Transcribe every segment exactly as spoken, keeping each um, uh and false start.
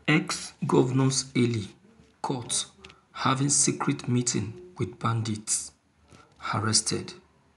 Ex-Governors Eli caught having secret meeting with bandits, arrested.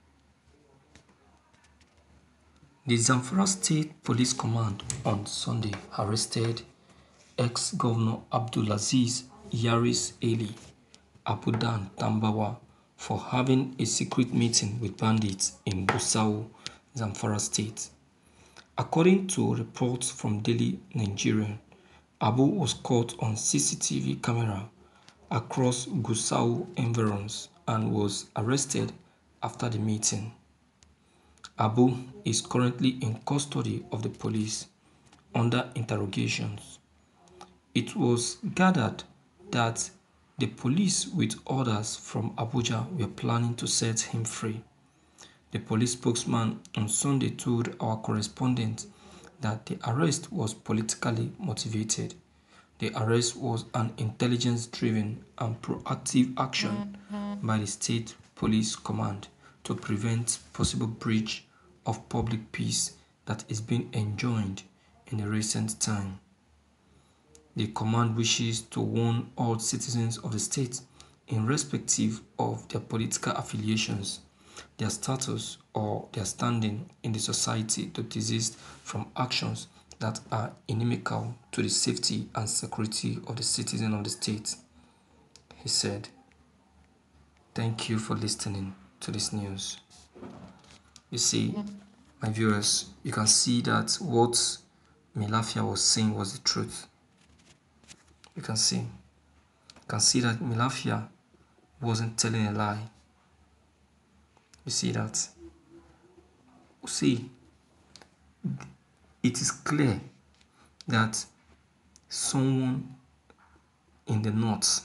The Zamfara State Police Command on Sunday arrested ex-Governor Abdulaziz Yaris Eli Abudan Tambawa for having a secret meeting with bandits in Gusau, Zamfara State. According to reports from Daily Nigerian, Abu was caught on C C T V camera across Gusau environs and was arrested after the meeting. Abu is currently in custody of the police under interrogations. It was gathered that the police with orders from Abuja were planning to set him free. The police spokesman on Sunday told our correspondent that the arrest was politically motivated. The arrest was an intelligence-driven and proactive action by the State Police Command to prevent possible breach of public peace that is being enjoined in a recent time. The command wishes to warn all citizens of the state, irrespective of their political affiliations, their status, or their standing in the society, to desist from actions that are inimical to the safety and security of the citizens of the state. He said, "Thank you for listening to this news." You see, my viewers, you can see that what Milafia was saying was the truth. You can see. You can see that Milafia wasn't telling a lie. You see that? See, it is clear that someone in the north,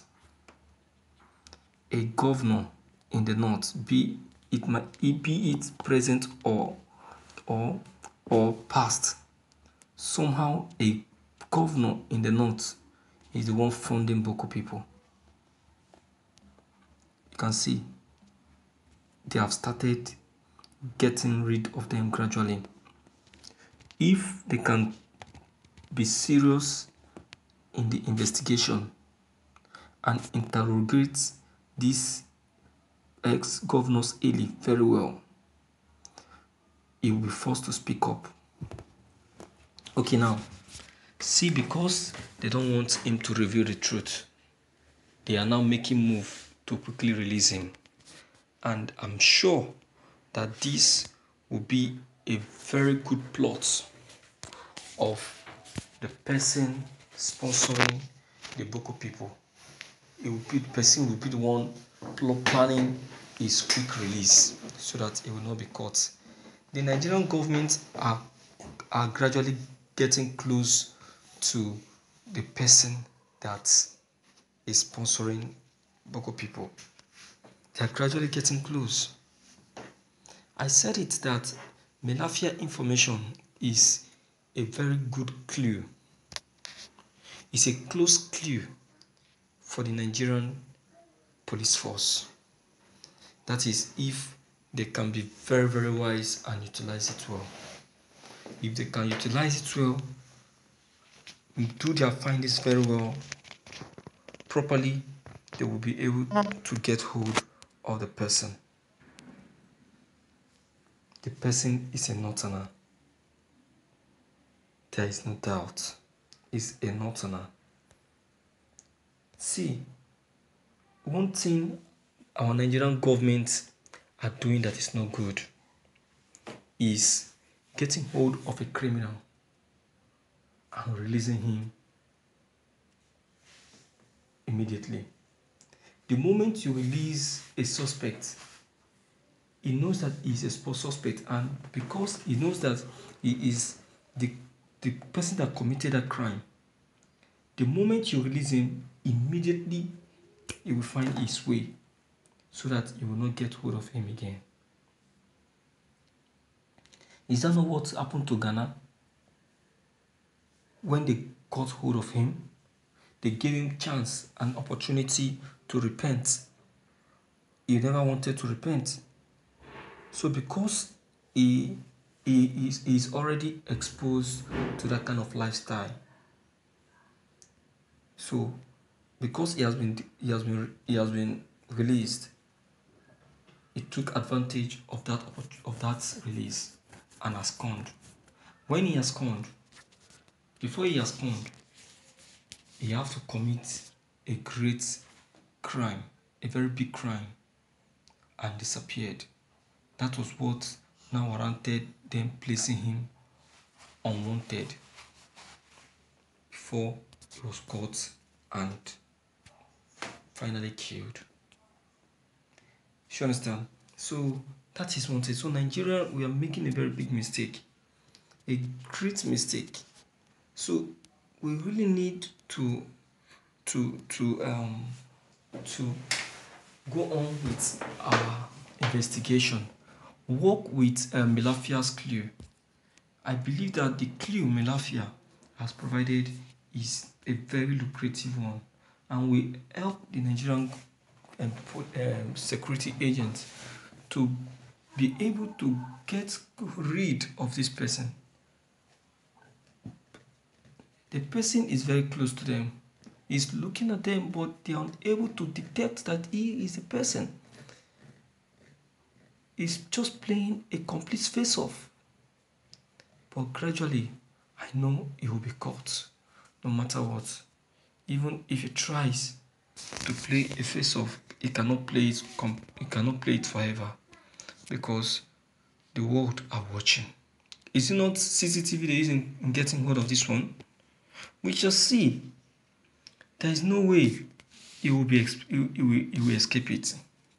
a governor in the north, be it might be it present or or or past, somehow a governor in the north is the one funding Boko people. You can see they have started getting rid of them gradually. If they can be serious in the investigation and interrogate these ex-governors Eli very well, he will be forced to speak up. Okay, now, see, because they don't want him to reveal the truth, they are now making move to quickly release him. And I'm sure that this will be a very good plot of the person sponsoring the Boko people. It will be the person will be the one planning his quick release so that he will not be caught. The Nigerian government are are gradually getting close to the person that is sponsoring Boko people. They are gradually getting close. I said it that Milafia information is a very good clue. It's a close clue for the Nigerian police force. That is, if they can be very, very wise and utilize it well. If they can utilize it well, do their findings very well, properly, they will be able to get hold of the person. The person is a northerner. There is no doubt. Is a northerner. See, one thing our Nigerian government are doing that is not good is getting hold of a criminal and releasing him immediately. The moment you release a suspect, he knows that he is a suspect, and because he knows that he is the, the person that committed that crime, the moment you release him, immediately he will find his way so that you will not get hold of him again. Is that not what happened to Ghana? When they got hold of him, they gave him chance and opportunity to repent. He never wanted to repent. So because he, he is, he is already exposed to that kind of lifestyle, So because he has been he has been he has been released, he took advantage of that of that release and has conned. When he has conned, before he has conned, he have to commit a great crime, a very big crime, and disappeared. That was what now warranted them placing him unwanted before he was caught and finally killed. You understand? So that is one thing. So Nigeria, we are making a very big mistake, a great mistake. So we really need to to to um to go on with our investigation. Work with um, Melafia's clue. I believe that the clue Melafia has provided is a very lucrative one, and will help the Nigerian um, um, security agents to be able to get rid of this person. The person is very close to them. He's looking at them, but they are unable to detect that he is the person. He's just playing a complete face-off. But gradually, I know he will be caught, no matter what. Even if he tries to play a face-off, he cannot play it. He cannot play it forever, because the world are watching. Is it not C C T V that is in getting hold of this one? We shall see. There is no way he will be he will, he will escape it.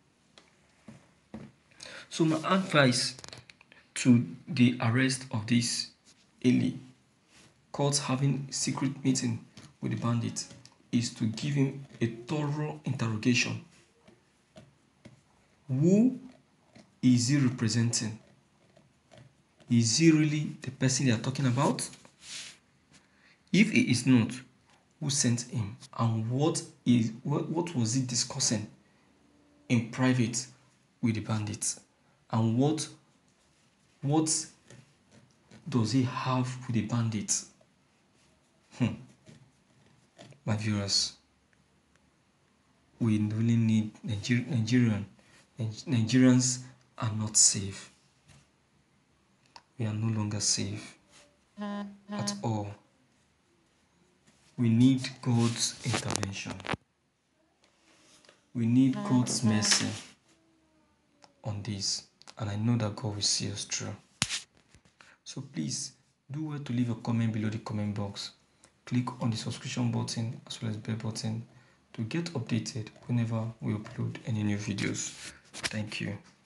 So my advice to the arrest of this Eli, caught having secret meeting with the bandit, is to give him a thorough interrogation. Who is he representing? Is he really the person they are talking about? If he is not, who sent him, and what is what, what was he discussing in private with the bandits, and what what does he have with the bandits? Hmm. My viewers, we really need Niger- Nigerian. Nigerians are not safe. We are no longer safe at all. We need God's intervention. We need God's mercy on this, and I know that God will see us through. So please do well to leave a comment below the comment box. Click on the subscription button as well as bell button to get updated whenever we upload any new videos. Thank you.